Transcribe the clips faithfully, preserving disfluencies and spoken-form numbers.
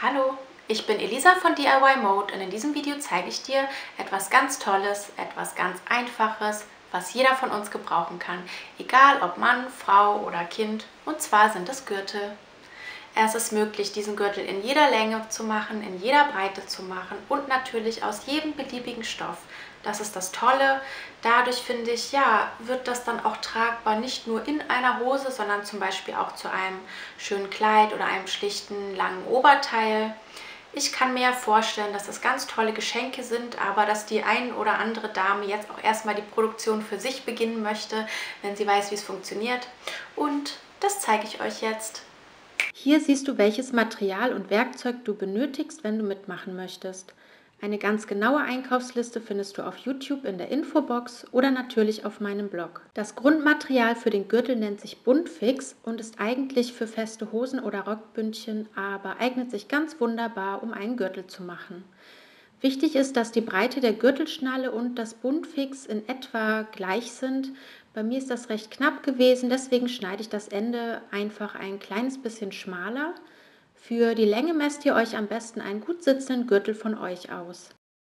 Hallo, ich bin Elisa von D I Y Mode und in diesem Video zeige ich dir etwas ganz Tolles, etwas ganz Einfaches, was jeder von uns gebrauchen kann, egal ob Mann, Frau oder Kind, und zwar sind es Gürtel. Es ist möglich, diesen Gürtel in jeder Länge zu machen, in jeder Breite zu machen und natürlich aus jedem beliebigen Stoff. Das ist das Tolle. Dadurch, finde ich, ja, wird das dann auch tragbar, nicht nur in einer Hose, sondern zum Beispiel auch zu einem schönen Kleid oder einem schlichten, langen Oberteil. Ich kann mir vorstellen, dass das ganz tolle Geschenke sind, aber dass die ein oder andere Dame jetzt auch erstmal die Produktion für sich beginnen möchte, wenn sie weiß, wie es funktioniert. Und das zeige ich euch jetzt. Hier siehst du, welches Material und Werkzeug du benötigst, wenn du mitmachen möchtest. Eine ganz genaue Einkaufsliste findest du auf YouTube in der Infobox oder natürlich auf meinem Blog. Das Grundmaterial für den Gürtel nennt sich Buntfix und ist eigentlich für feste Hosen oder Rockbündchen, aber eignet sich ganz wunderbar, um einen Gürtel zu machen. Wichtig ist, dass die Breite der Gürtelschnalle und das Buntfix in etwa gleich sind. Bei mir ist das recht knapp gewesen, deswegen schneide ich das Ende einfach ein kleines bisschen schmaler. Für die Länge messt ihr euch am besten einen gut sitzenden Gürtel von euch aus.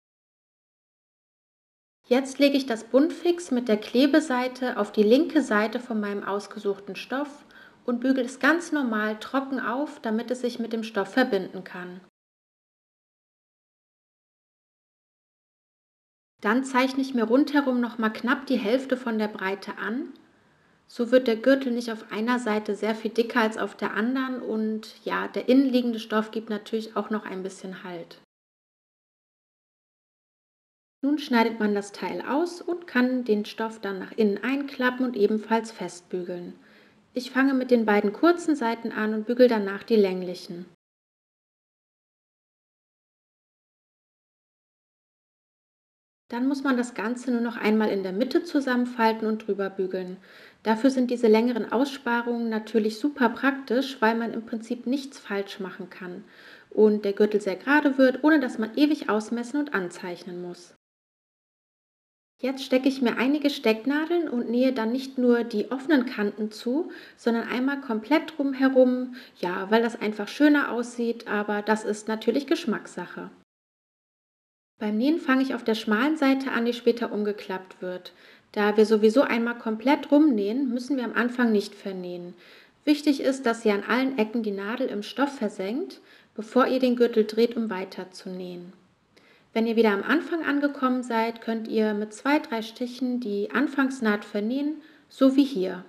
Jetzt lege ich das Buntfix mit der Klebeseite auf die linke Seite von meinem ausgesuchten Stoff und bügele es ganz normal trocken auf, damit es sich mit dem Stoff verbinden kann. Dann zeichne ich mir rundherum noch mal knapp die Hälfte von der Breite an. So wird der Gürtel nicht auf einer Seite sehr viel dicker als auf der anderen und ja, der innenliegende Stoff gibt natürlich auch noch ein bisschen Halt. Nun schneidet man das Teil aus und kann den Stoff dann nach innen einklappen und ebenfalls festbügeln. Ich fange mit den beiden kurzen Seiten an und bügele danach die länglichen. Dann muss man das Ganze nur noch einmal in der Mitte zusammenfalten und drüber bügeln. Dafür sind diese längeren Aussparungen natürlich super praktisch, weil man im Prinzip nichts falsch machen kann und der Gürtel sehr gerade wird, ohne dass man ewig ausmessen und anzeichnen muss. Jetzt stecke ich mir einige Stecknadeln und nähe dann nicht nur die offenen Kanten zu, sondern einmal komplett drumherum, ja, weil das einfach schöner aussieht, aber das ist natürlich Geschmackssache. Beim Nähen fange ich auf der schmalen Seite an, die später umgeklappt wird. Da wir sowieso einmal komplett rumnähen, müssen wir am Anfang nicht vernähen. Wichtig ist, dass ihr an allen Ecken die Nadel im Stoff versenkt, bevor ihr den Gürtel dreht, um weiter zu nähen. Wenn ihr wieder am Anfang angekommen seid, könnt ihr mit zwei, drei Stichen die Anfangsnaht vernähen, so wie hier.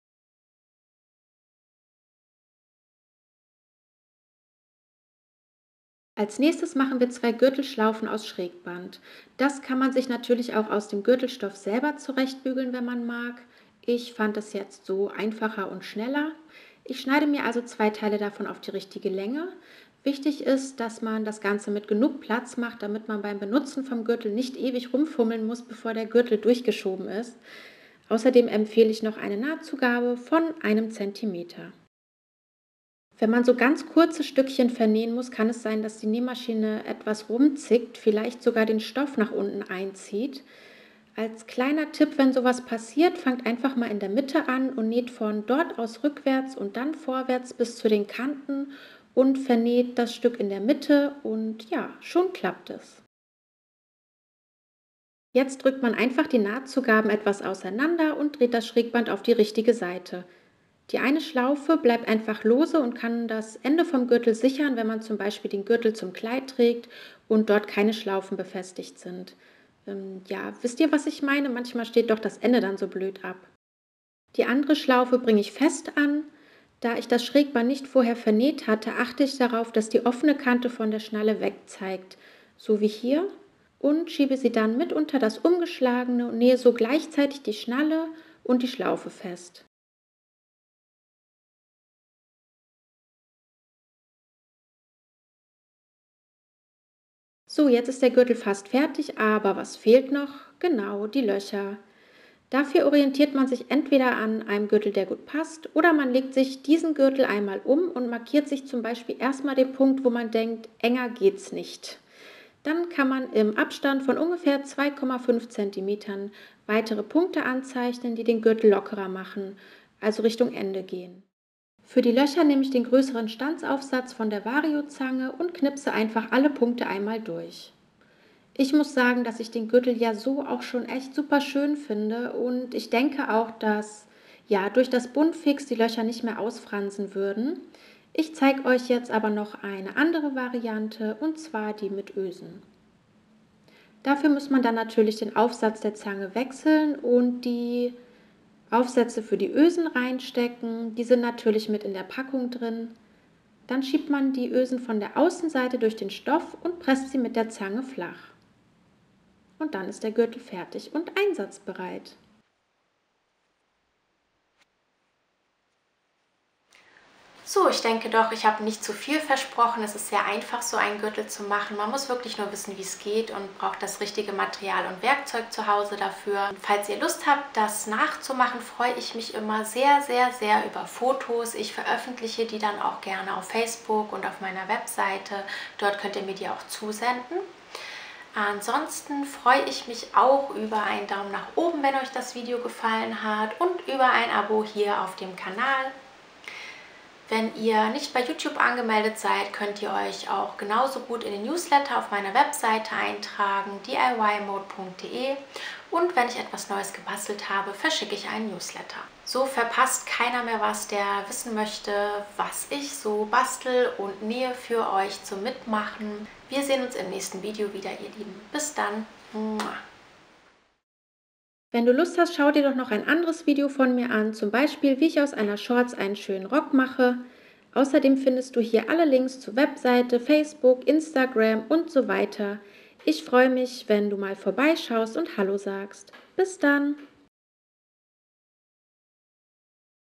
Als nächstes machen wir zwei Gürtelschlaufen aus Schrägband. Das kann man sich natürlich auch aus dem Gürtelstoff selber zurechtbügeln, wenn man mag. Ich fand es jetzt so einfacher und schneller. Ich schneide mir also zwei Teile davon auf die richtige Länge. Wichtig ist, dass man das Ganze mit genug Platz macht, damit man beim Benutzen vom Gürtel nicht ewig rumfummeln muss, bevor der Gürtel durchgeschoben ist. Außerdem empfehle ich noch eine Nahtzugabe von einem Zentimeter. Wenn man so ganz kurze Stückchen vernähen muss, kann es sein, dass die Nähmaschine etwas rumzickt, vielleicht sogar den Stoff nach unten einzieht. Als kleiner Tipp, wenn sowas passiert, fangt einfach mal in der Mitte an und näht von dort aus rückwärts und dann vorwärts bis zu den Kanten und vernäht das Stück in der Mitte und ja, schon klappt es. Jetzt drückt man einfach die Nahtzugaben etwas auseinander und dreht das Schrägband auf die richtige Seite. Die eine Schlaufe bleibt einfach lose und kann das Ende vom Gürtel sichern, wenn man zum Beispiel den Gürtel zum Kleid trägt und dort keine Schlaufen befestigt sind. Ähm, ja, wisst ihr, was ich meine? Manchmal steht doch das Ende dann so blöd ab. Die andere Schlaufe bringe ich fest an. Da ich das Schrägband nicht vorher vernäht hatte, achte ich darauf, dass die offene Kante von der Schnalle wegzeigt, so wie hier, und schiebe sie dann mit unter das umgeschlagene und nähe so gleichzeitig die Schnalle und die Schlaufe fest. So, jetzt ist der Gürtel fast fertig, aber was fehlt noch? Genau, die Löcher. Dafür orientiert man sich entweder an einem Gürtel, der gut passt, oder man legt sich diesen Gürtel einmal um und markiert sich zum Beispiel erstmal den Punkt, wo man denkt, enger geht's nicht. Dann kann man im Abstand von ungefähr zwei Komma fünf Zentimetern weitere Punkte anzeichnen, die den Gürtel lockerer machen, also Richtung Ende gehen. Für die Löcher nehme ich den größeren Stanzaufsatz von der Vario-Zange und knipse einfach alle Punkte einmal durch. Ich muss sagen, dass ich den Gürtel ja so auch schon echt super schön finde und ich denke auch, dass ja durch das Buntfix die Löcher nicht mehr ausfransen würden. Ich zeige euch jetzt aber noch eine andere Variante und zwar die mit Ösen. Dafür muss man dann natürlich den Aufsatz der Zange wechseln und die Aufsätze für die Ösen reinstecken. Die sind natürlich mit in der Packung drin. Dann schiebt man die Ösen von der Außenseite durch den Stoff und presst sie mit der Zange flach. Und dann ist der Gürtel fertig und einsatzbereit. So, ich denke doch, ich habe nicht zu viel versprochen. Es ist sehr einfach, so einen Gürtel zu machen. Man muss wirklich nur wissen, wie es geht und braucht das richtige Material und Werkzeug zu Hause dafür. Falls ihr Lust habt, das nachzumachen, freue ich mich immer sehr, sehr, sehr über Fotos. Ich veröffentliche die dann auch gerne auf Facebook und auf meiner Webseite. Dort könnt ihr mir die auch zusenden. Ansonsten freue ich mich auch über einen Daumen nach oben, wenn euch das Video gefallen hat und über ein Abo hier auf dem Kanal. Wenn ihr nicht bei YouTube angemeldet seid, könnt ihr euch auch genauso gut in den Newsletter auf meiner Webseite eintragen, D I Y mode punkt de, und wenn ich etwas Neues gebastelt habe, verschicke ich einen Newsletter. So verpasst keiner mehr was, der wissen möchte, was ich so bastel und nähe für euch zum Mitmachen. Wir sehen uns im nächsten Video wieder, ihr Lieben. Bis dann. Wenn du Lust hast, schau dir doch noch ein anderes Video von mir an, zum Beispiel, wie ich aus einer Shorts einen schönen Rock mache. Außerdem findest du hier alle Links zur Webseite, Facebook, Instagram und so weiter. Ich freue mich, wenn du mal vorbeischaust und Hallo sagst. Bis dann!